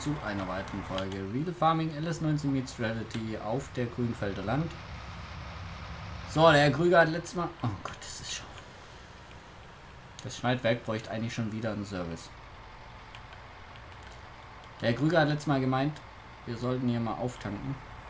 zu einer weiteren Folge Real Farming LS19 meets Reality auf der Grünfelder Land. So, der Herr Krüger hat letztes Mal... Oh Gott, das ist schon... Das Schneidwerk bräuchte eigentlich schon wieder einen Service. Der Herr Krüger hat letztes Mal gemeint, wir sollten hier mal auftanken.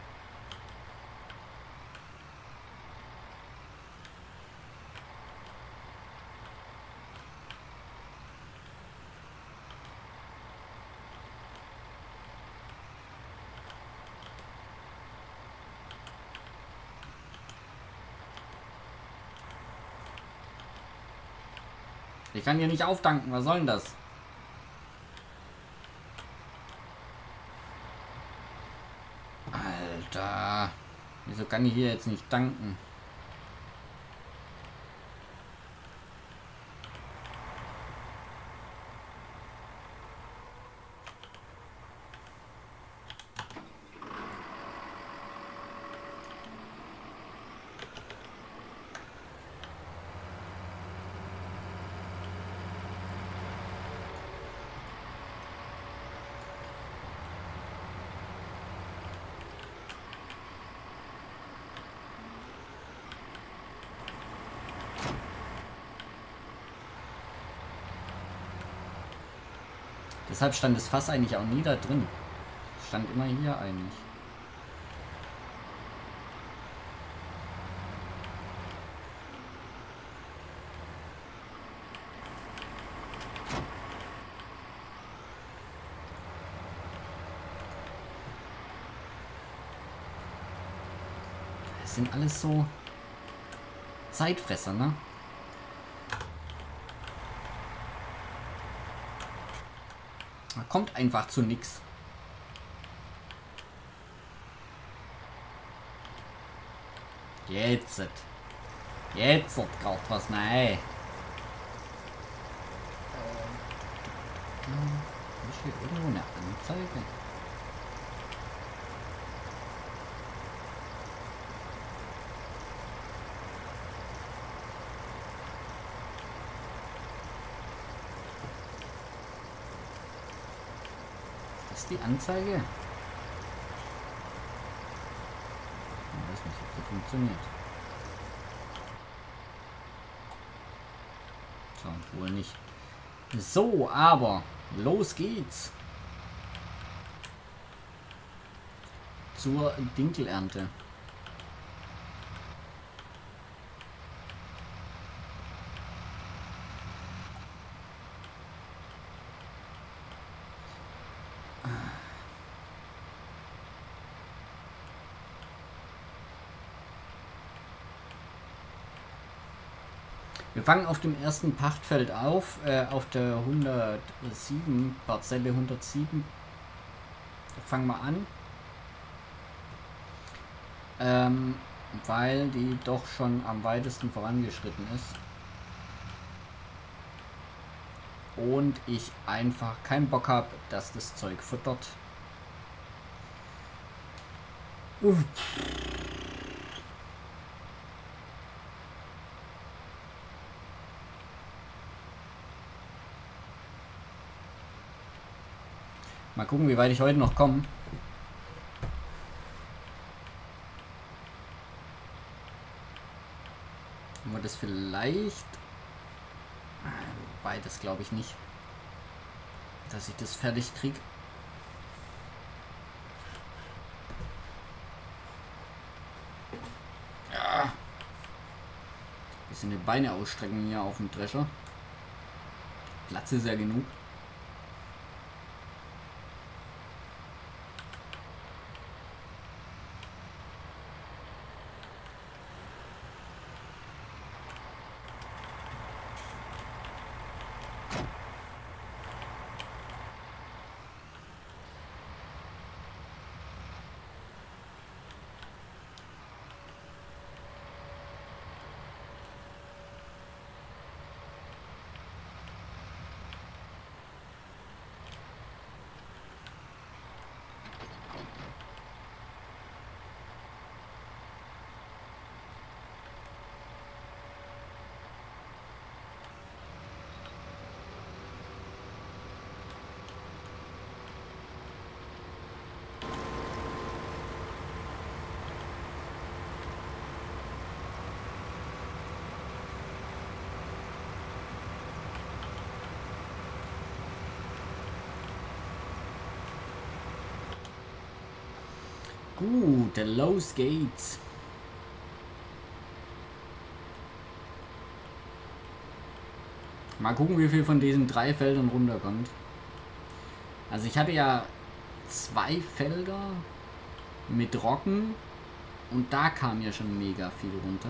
Ich kann hier nicht auftanken, was soll denn das? Alter, wieso kann ich hier jetzt nicht tanken? Deshalb stand das Fass eigentlich auch nie da drin. Stand immer hier eigentlich. Das sind alles so Zeitfresser, ne? Kommt einfach zu nix. Jetzt gerade was, nein. Ist hier irgendwo eine Anzeige? Ist die Anzeige? Ich weiß nicht, ob die funktioniert. So, wohl nicht. So, aber los geht's zur Dinkelernte. Wir fangen auf dem ersten Pachtfeld auf der 107, Parzelle 107. Fangen wir an, weil die doch schon am weitesten vorangeschritten ist. Und ich einfach keinen Bock habe, dass das Zeug futtert. Mal gucken, wie weit ich heute noch komme. Haben wir das vielleicht... Wobei, das glaube ich nicht. Dass ich das fertig kriege. Ja. Bisschen die Beine ausstrecken hier auf dem Drescher. Platz ist ja genug. Gut, los geht's. Mal gucken, wie viel von diesen 3 Feldern runterkommt. Also ich hatte ja 2 Felder mit Roggen und da kam ja schon mega viel runter.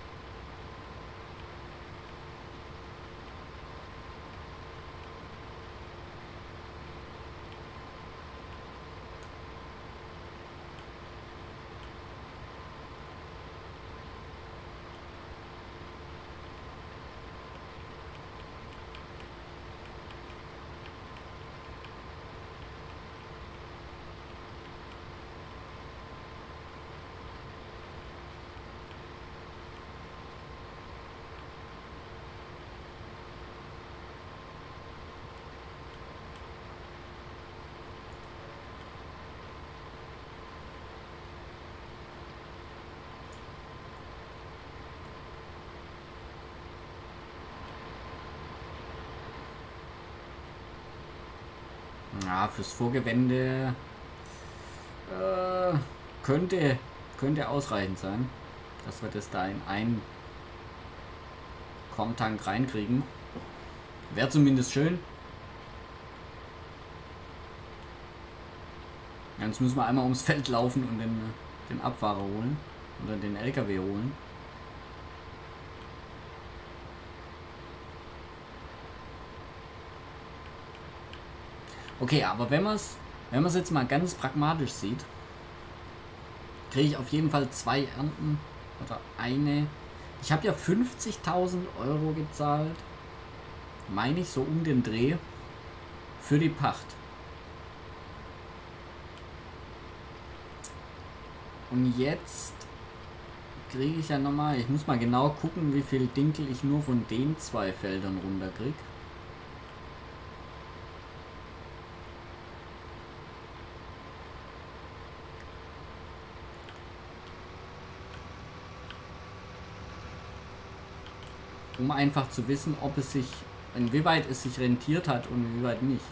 Ja, fürs Vorgewende könnte ausreichend sein, dass wir das da in einen Korntank reinkriegen. Wäre zumindest schön. Jetzt müssen wir einmal ums Feld laufen und den Abfahrer holen oder den LKW holen. Okay, aber wenn man es jetzt mal ganz pragmatisch sieht, kriege ich auf jeden Fall 2 Ernten oder eine. Ich habe ja 50.000 Euro gezahlt, meine ich, so um den Dreh, für die Pacht. Und jetzt kriege ich ja nochmal, ich muss mal genau gucken, wie viel Dinkel ich nur von den 2 Feldern runter kriege. Um einfach zu wissen, ob es sich, inwieweit es sich rentiert hat und inwieweit nicht.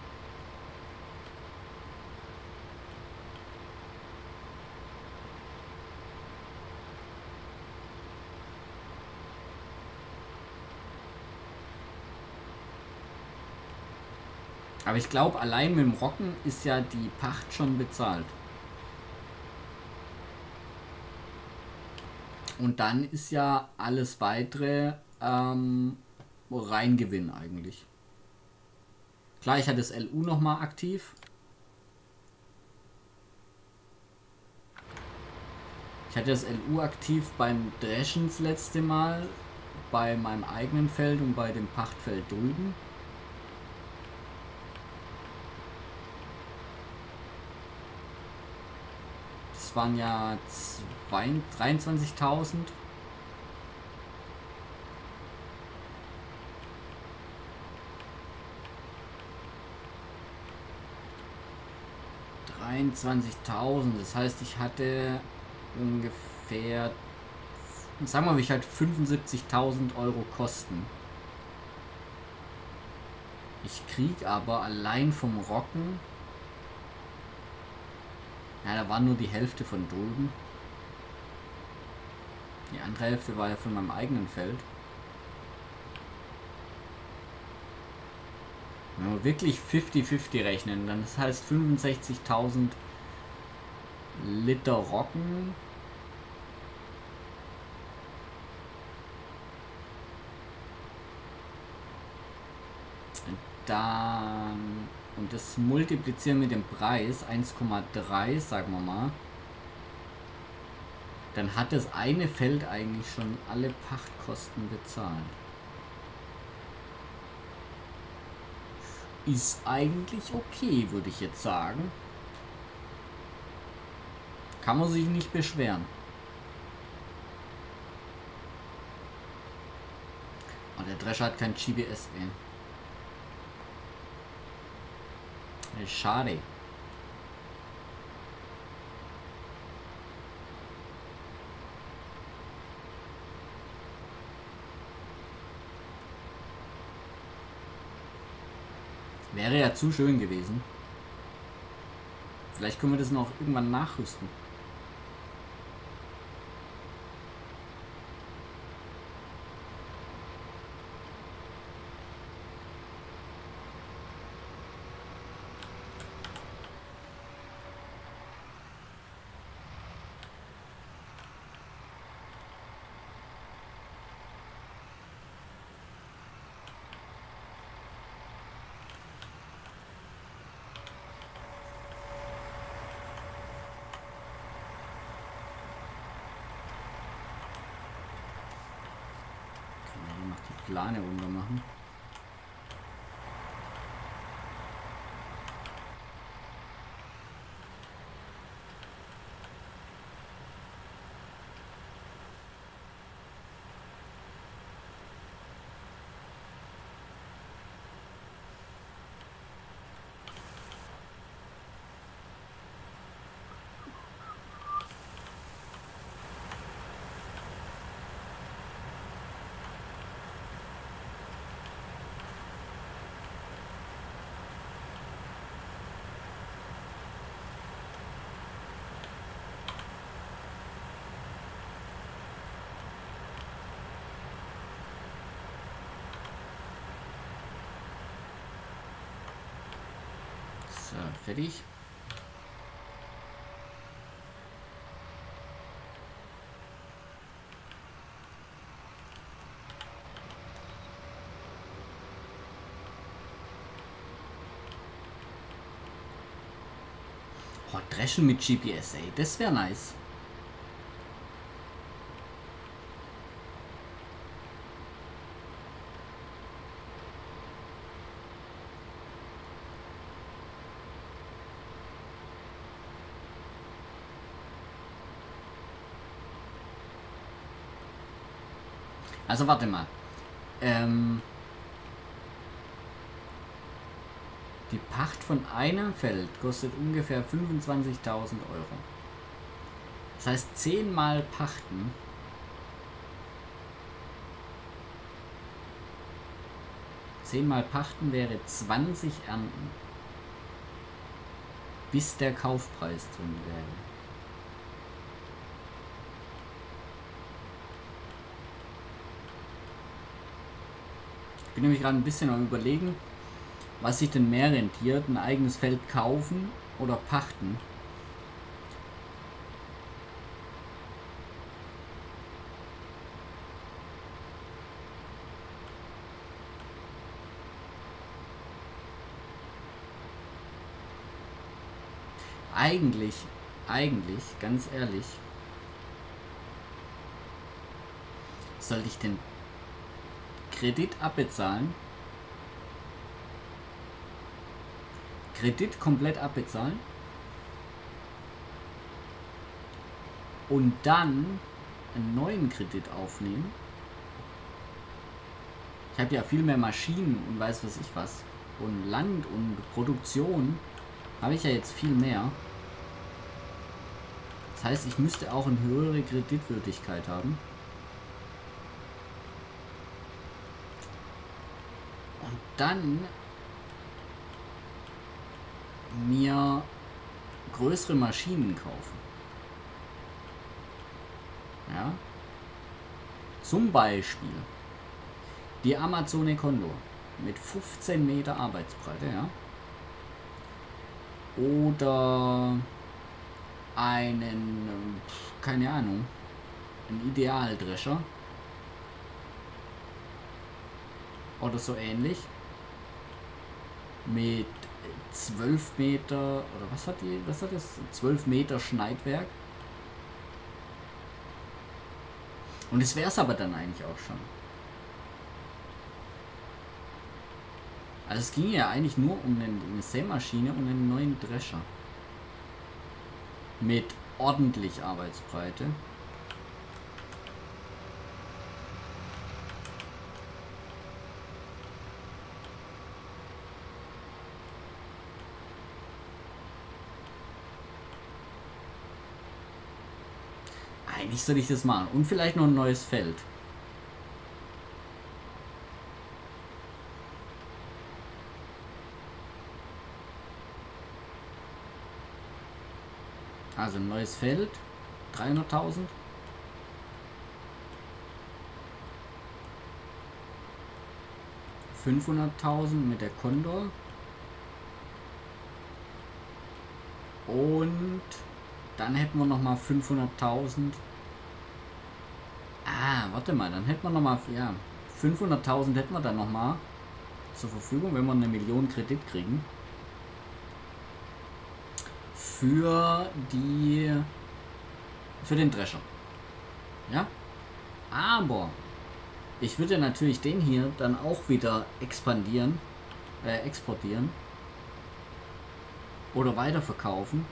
Aber ich glaube, allein mit dem Roggen ist ja die Pacht schon bezahlt. Und dann ist ja alles weitere Reingewinn eigentlich. Klar, ich hatte das LU nochmal aktiv. Ich hatte das LU aktiv beim Dreschen das letzte Mal, bei meinem eigenen Feld und bei dem Pachtfeld drüben. Das waren ja 23.000. Das heißt, ich hatte ungefähr, sagen wir mal, ich hatte 75.000 Euro Kosten. Ich krieg aber allein vom Roggen, ja, da war nur die Hälfte von drüben. Die andere Hälfte war ja von meinem eigenen Feld. Wenn wir wirklich 50-50 rechnen, dann das heißt 65.000 Liter Roggen. Dann, und das multiplizieren mit dem Preis 1,3, sagen wir mal, dann hat das eine Feld eigentlich schon alle Pachtkosten bezahlt. Ist eigentlich okay, würde ich jetzt sagen. Kann man sich nicht beschweren. Oh, der Drescher hat kein GPS, ey. Schade. Wäre ja zu schön gewesen. Vielleicht können wir das noch irgendwann nachrüsten. Plane runter machen. So, fertig. Oh, Dreschen mit GPS, ey, das wäre nice. Also warte mal. Die Pacht von einem Feld kostet ungefähr 25.000 Euro. Das heißt 10 mal pachten. Zehnmal pachten wäre 20 Ernten. Bis der Kaufpreis drin wäre. Ich bin nämlich gerade ein bisschen am Überlegen, was sich denn mehr rentiert, ein eigenes Feld kaufen oder pachten. Eigentlich, ganz ehrlich, sollte ich den Kredit abbezahlen? Kredit komplett abbezahlen? Und dann einen neuen Kredit aufnehmen? Ich habe ja viel mehr Maschinen und weiß was ich was. Und Land und Produktion habe ich ja jetzt viel mehr. Das heißt, ich müsste auch eine höhere Kreditwürdigkeit haben. Und dann mir größere Maschinen kaufen. Ja. Zum Beispiel die Amazone Condor mit 15 Meter Arbeitsbreite, ja. Oder einen, keine Ahnung, einen Idealdrescher. Oder so ähnlich. Mit 12 Meter, oder was hat das? 12 Meter Schneidwerk. Und das wäre es aber dann eigentlich auch schon. Also es ging ja eigentlich nur um eine Sämaschine und einen neuen Drescher. Mit ordentlich Arbeitsbreite. Eigentlich soll ich das machen. Und vielleicht noch ein neues Feld. Also ein neues Feld, 300.000. $500.000 mit der Condor. Und dann hätten wir noch mal 500.000. Ah, warte mal, dann hätten wir noch mal, ja, 500.000 hätten wir dann noch mal zur Verfügung, wenn wir 1 Million Kredit kriegen. Für den Drescher. Ja? Aber ich würde natürlich den hier dann auch wieder exportieren oder weiterverkaufen.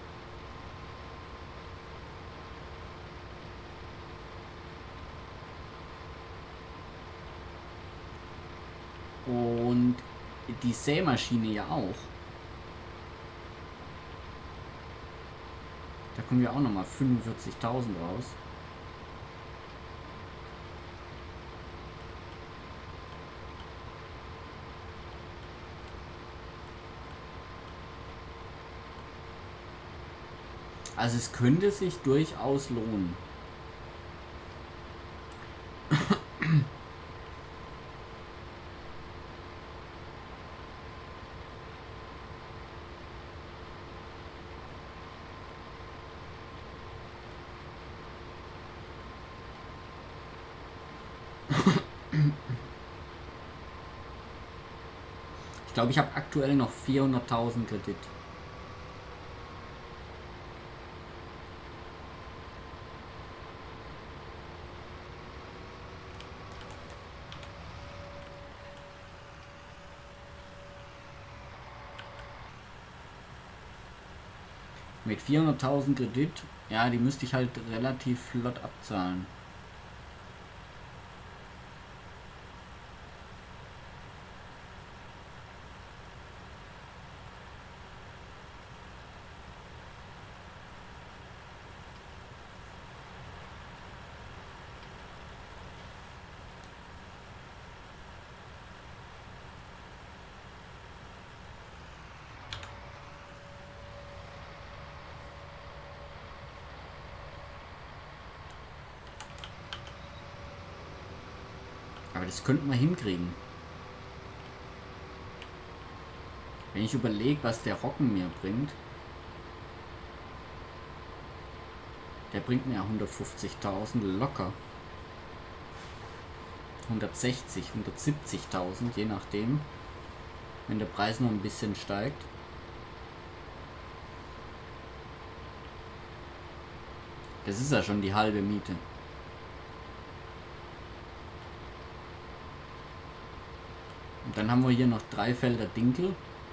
Und die Sämaschine ja auch. Da kommen wir auch nochmal 45.000 raus. Also es könnte sich durchaus lohnen. Ich glaube, ich habe aktuell noch 400.000 Kredit. Mit 400.000 Kredit, ja, die müsste ich halt relativ flott abzahlen. Aber das könnten wir hinkriegen. Wenn ich überlege, was der Rocken mir bringt. Der bringt mir 150.000 locker. 160, 170.000, je nachdem. Wenn der Preis noch ein bisschen steigt. Das ist ja schon die halbe Miete. Und dann haben wir hier noch 3 Felder Dinkel.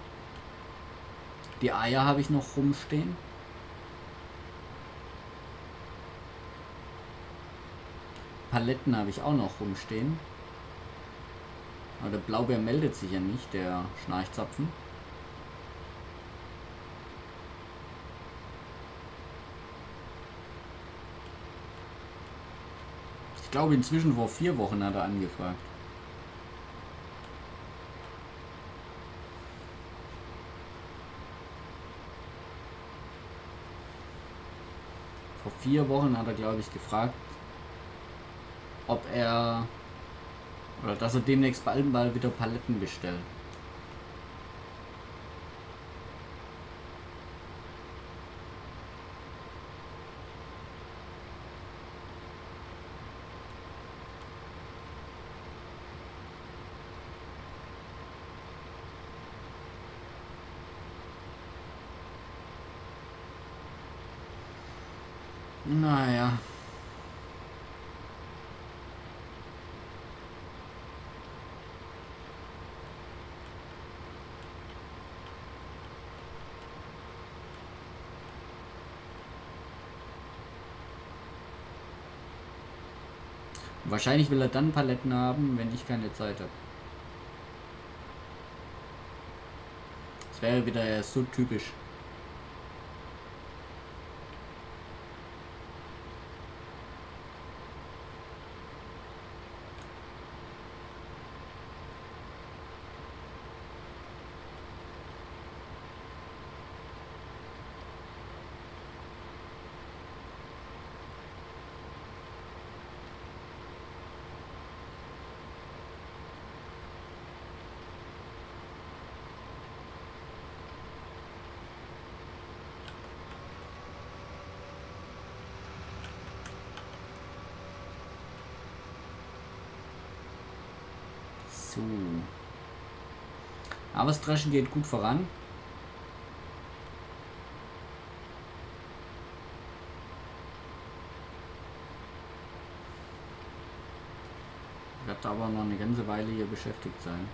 Die Eier habe ich noch rumstehen. Paletten habe ich auch noch rumstehen. Aber der Blaubeer meldet sich ja nicht, der Schnarchzapfen. Ich glaube, inzwischen vor 4 Wochen hat er angefragt. Vor 4 Wochen hat er, glaube ich, gefragt, ob er oder dass er demnächst bald mal wieder Paletten bestellt. Naja. Wahrscheinlich will er dann Paletten haben, wenn ich keine Zeit habe. Das wäre wieder so typisch. So. Aber das Dreschen geht gut voran. Wird aber noch eine ganze Weile hier beschäftigt sein.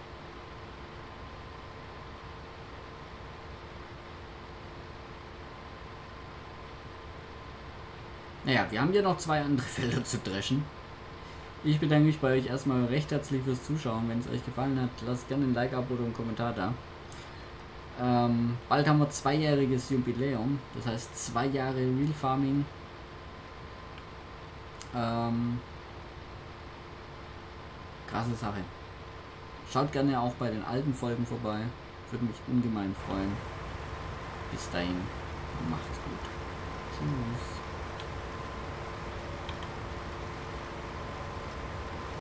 Naja, wir haben hier noch 2 andere Felder zu dreschen. Ich bedanke mich bei euch erstmal recht herzlich fürs Zuschauen. Wenn es euch gefallen hat, lasst gerne ein Like, Abo oder einen Kommentar da. Bald haben wir 2-jähriges Jubiläum. Das heißt 2 Jahre Real Farming. Krasse Sache. Schaut gerne auch bei den alten Folgen vorbei. Würde mich ungemein freuen. Bis dahin. Macht's gut. Tschüss.